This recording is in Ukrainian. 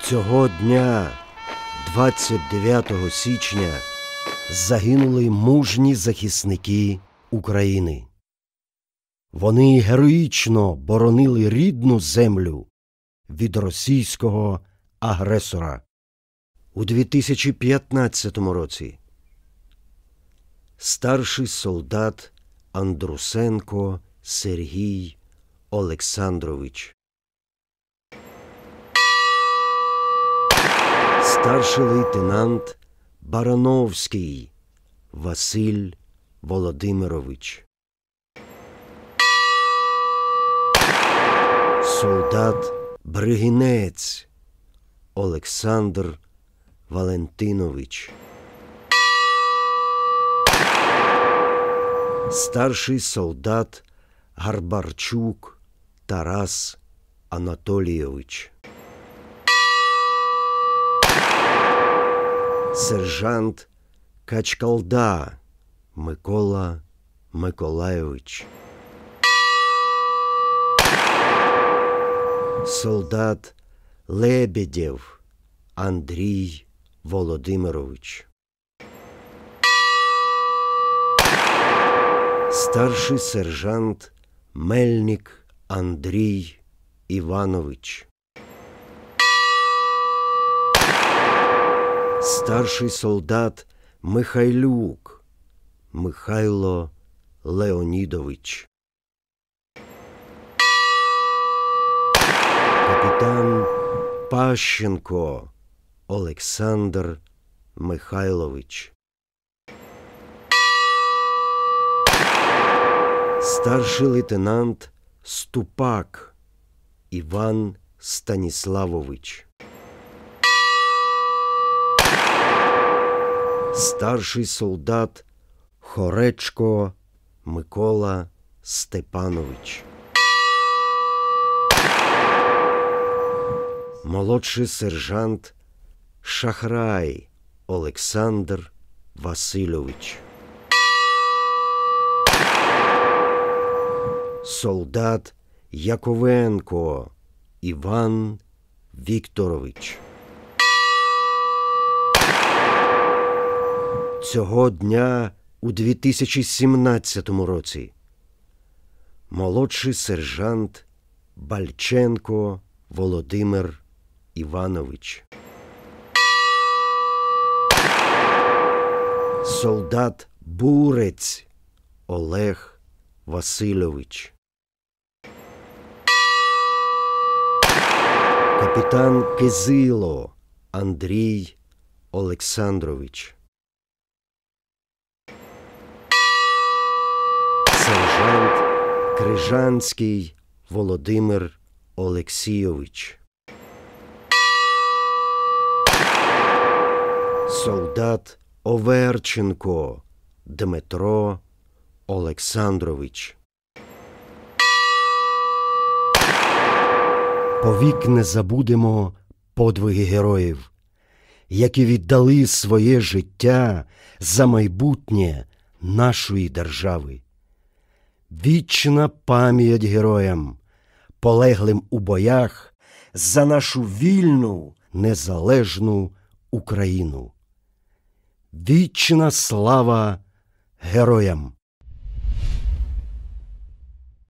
Цього дня, 29 січня, загинули мужні захисники України. Вони героїчно боронили рідну землю від російського агресора. У 2015 році старший солдат Андрусенко Сергій Олександрович, старший лейтенант Барановський Василь Володимирович, солдат Бригинець Олександр Валентинович, старший солдат Гарбарчук Тарас Анатолійович, сержант Качкалда Микола Миколайович, солдат Лебедєв Андрій Володимирович, старший сержант Мельник Андрій Іванович, старший солдат Михайлюк Михайло Леонідович, капітан Пащенко Олександр Михайлович, старший лейтенант Ступак Іван Станіславович, старший солдат Хоречко Микола Степанович, молодший сержант Шахрай Олександр Васильович, солдат Яковенко Іван Вікторович. Цього дня у 2017 році молодший сержант Бальченко Володимир Іванович, солдат Бурець Олег Васильович, капітан Кизило Андрій Олександрович, сержант Крижанський Володимир Олексійович, солдат Оверченко Дмитро Олександрович. Повік не забудемо подвиги героїв, які віддали своє життя за майбутнє нашої держави. Вічна пам'ять героям, полеглим у боях за нашу вільну, незалежну Україну. Вічна слава героям!